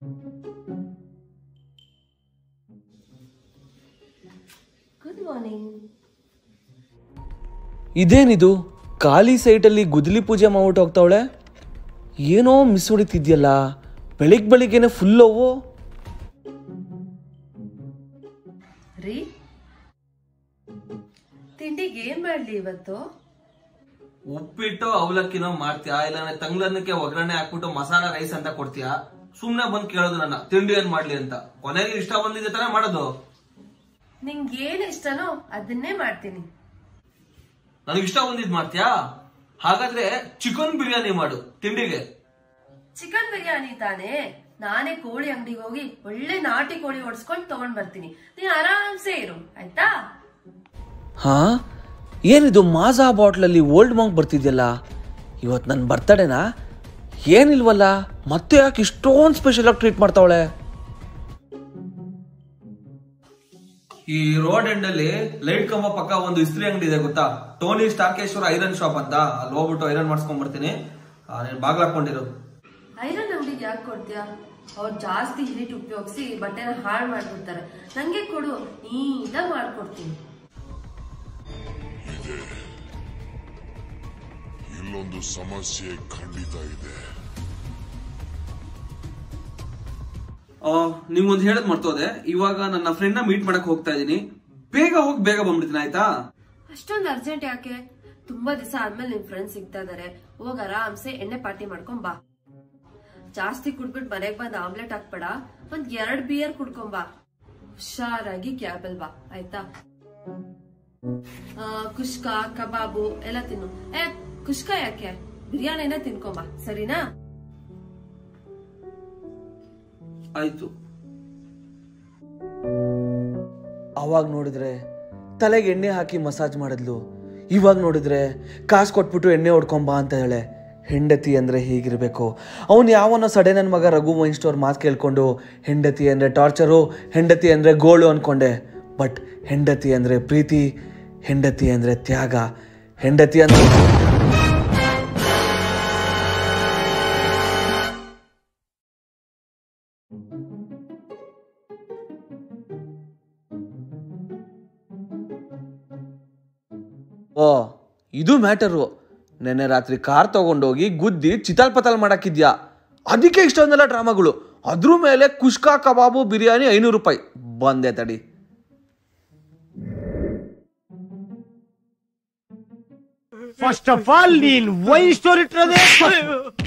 Good morning. ಇದೇನಿದು ಖಾಲಿ ಸೈಟಲ್ಲಿ ಗುದ್ದಲಿ ಪೂಜೆ ಮಾಡ್ಬಿಟ್ಟು ಹೋಗ್ತಾವಳೆ. ಏನೋ ಮಿಸ್ ಹೊಡಿತಿದ್ಯಲ್ಲ, ಬೆಳಿಗ್ಗೆನೆ ಫುಲ್ ಅವು. ರೀ, ತಿಂಡಿಗೆ ಏನ್ ಮಾಡ್ಲಿ ಇವತ್ತು? ಉಪ್ಪಿಟ್ಟು ಅವಲಕ್ಕಿನೋ ಮಾಡ್ತೀಯಾ, ಇಲ್ಲ ತಂಗ್ಳನ್ನಕ್ಕೆ ಒಗ್ಗರಣೆ ಹಾಕ್ಬಿಟ್ಟು ಮಸಾಲಾ ರೈಸ್ ಅಂತ ಕೊಡ್ತೀಯಾ? ಸುಮ್ನೆ ಬಂದ್ ಕೇಳೋದು ನನ್ನ ತಿಂಡಿ ಏನ್ ಮಾಡ್ಲಿ ಅಂತ. ಕೊನೆಗೆ ಇಷ್ಟ ಬಂದಿದೆ ತಾನೇ ಮಾಡೋದು. ನಿಂಗೆ ಏನ್ ಇಷ್ಟನೋ ಅದನ್ನೇ ಮಾಡ್ತೀನಿ. ನನಗೆ ಇಷ್ಟ ಬಂದಿದ್ ಮಾಡ್ತೀಯಾ? ಹಾಗಾದ್ರೆ ಚಿಕನ್ ಬಿರಿಯಾನಿ ಮಾಡು ತಿಂಡಿಗೆ. ಚಿಕನ್ ಬಿರಿಯಾನಿ ತಾನೇ? ನಾನೇ ಕೋಳಿ ಅಂಗಡಿಗೆ ಹೋಗಿ ಒಳ್ಳೆ ನಾಟಿ ಕೋಳಿ ಹೊಡ್ಸ್ಕೊಂಡು ತಗೊಂಡ್ ಬರ್ತೀನಿ. ನೀನ್ ಆರಾಮ್ಸೆ ಇರು, ಆಯ್ತಾ? ಹಾ, ಏನಿದು ಮಾಜಾ ಬಾಟ್ಲಲ್ಲಿ ಓಲ್ಡ್ ಮಾಂಕ್ ಬರ್ತಿದ್ಯಲ್ಲ. ಇವತ್ತು ನನ್ನ ಬರ್ತಡೇನಾ? ಏನಿಲ್ವಲ್ಲ, ಮತ್ತೆ ಯಾಕೆ ಇಷ್ಟೊಂದು ಸ್ಪೆಷಲ್ ಆಗಿ ಟ್ರೀಟ್ ಮಾಡ್ತಾವಳೆ? ಈ ರೋಡ್ ಎಂಡ್ ಅಲ್ಲಿ ಲೈಟ್ ಕಂಬ ಪಕ್ಕ ಒಂದು ಇಸ್ತ್ರಿ ಅಂಗಡಿ ಇದೆ ಗೊತ್ತಾ? ಟೋನಿ ಸ್ಟಾರ್ಕೇಶ್ವರ ಐರನ್ ಶಾಪ್ ಅಂತ. ಅಲ್ಲಿ ಹೋಗ್ಬಿಟ್ಟು ಐರನ್ ಮಾಡಿಸ್ಕೊಂಡ್ ಬರ್ತೀನಿ. ನೀನ್ ಬಾಗ್ಲ ಹಾಕೊಂಡಿರು. ಐರನ್ ಅಂಗಡಿಗೆ ಯಾಕೆ ಕೊಡ್ತೀಯಾ? ಅವ್ರು ಜಾಸ್ತಿ ಹೀಟ್ ಉಪಯೋಗಿಸಿ ಬಟ್ಟೆನ ಹಾಳು ಮಾಡ್ಬಿಡ್ತಾರೆ. ನಂಗೆ ಕೊಡು, ನೀಟಾಗಿ ಮಾಡ್ಕೊಡ್ತೀನಿ. ಇಲ್ಲೊಂದು ಸಮಸ್ಯೆ ಖಂಡಿತ ಇದೆ. ನಿಮ್ಗೊಂದು ಹೇಳದ್ ಮರ್ತೋದೆ. ಇವಾಗ ನನ್ನ ಫ್ರೆಂಡ್ ನ ಮೀಟ್ ಮಾಡಕ್ ಹೋಗ್ತಾ ಇದೀನಿ. ಬೇಗ ಹೋಗಿ ಬೇಗ ಬಂದ್ಬಿಡ್ತೀನಿ, ಆಯ್ತಾ? ಅಷ್ಟೊಂದು ಅರ್ಜೆಂಟ್ ಯಾಕೆ? ತುಂಬಾ ದಿವಸ ಆದ್ಮೇಲೆ ನಿಮ್ ಫ್ರೆಂಡ್ಸ್ ಸಿಗ್ತಾ ಇದಾರೆ. ಹೋಗ ಆರಾಮ್ಸೆ ಎಣ್ಣೆ ಪಾರ್ಟಿ ಮಾಡ್ಕೊಂಡ್ ಬಾ. ಜಾಸ್ತಿ ಕುಡ್ಬಿಟ್ಟು ಮನೆಗ್ ಬಂದ್ ಆಮ್ಲೆಟ್ ಹಾಕ್ಬೇಡ. ಒಂದ್ 2 ಬಿಯರ್ ಕುಡ್ಕೊಂಬಾ. ಹುಷಾರಾಗಿ ಕ್ಯಾಬಲ್ ಬಾ, ಆಯ್ತಾ? ಕುಷ್ಕ ಕಬಾಬು ಎಲ್ಲ ತಿನ್ನು. ಕುಷ್ಕ ಯಾಕೆ, ಬಿರಿಯಾನಿನ ತಿನ್ಕೊಂಬಾ, ಸರಿನಾ? ಆಯ್ತು. ಅವಾಗ ನೋಡಿದ್ರೆ ತಲೆಗೆ ಎಣ್ಣೆ ಹಾಕಿ ಮಸಾಜ್ ಮಾಡಿದ್ಲು. ಇವಾಗ ನೋಡಿದ್ರೆ ಕಾಸು ಕೊಟ್ಬಿಟ್ಟು ಎಣ್ಣೆ ಹೊಡ್ಕೊಂಬಾ ಅಂತ ಹೇಳೆ. ಹೆಂಡತಿ ಅಂದರೆ ಹೀಗಿರಬೇಕು. ಅವನು ಯಾವನೋ ಸಡೆ ನನ್ನ ಮಗ ರಘು ವೈನ್ ಸ್ಟೋರ್ ಮಾತು ಕೇಳ್ಕೊಂಡು ಹೆಂಡತಿ ಅಂದರೆ ಟಾರ್ಚರು, ಹೆಂಡತಿ ಅಂದರೆ ಗೋಳು ಅಂದ್ಕೊಂಡೆ. ಬಟ್ ಹೆಂಡತಿ ಅಂದರೆ ಪ್ರೀತಿ, ಹೆಂಡತಿ ಅಂದರೆ ತ್ಯಾಗ, ಹೆಂಡತಿ ಅಂದರೆ ಓ ಇದು ಮ್ಯಾಟರು. ನೆನ್ನೆ ರಾತ್ರಿ ಕಾರ್ ತಗೊಂಡೋಗಿ ಗುದ್ದಿ ಚಿತಾಲ್ ಪತಾಲ್ ಮಾಡಾಕಿದ್ಯಾ. ಅದಕ್ಕೆ ಇಷ್ಟೊಂದೆಲ್ಲ ಡ್ರಾಮಾಗಳು. ಅದ್ರ ಮೇಲೆ ಕುಷ್ಕಾ ಕಬಾಬು ಬಿರಿಯಾನಿ 500 ರೂಪಾಯಿ. ಬಂದೆ ತಡಿ. ಫಸ್ಟ್ ಆಫ್ ಆಲ್ ನೀನ್ ವೈನ್ ಸ್ಟೋರ್ ಇಟ್ಟಿರೋದೇ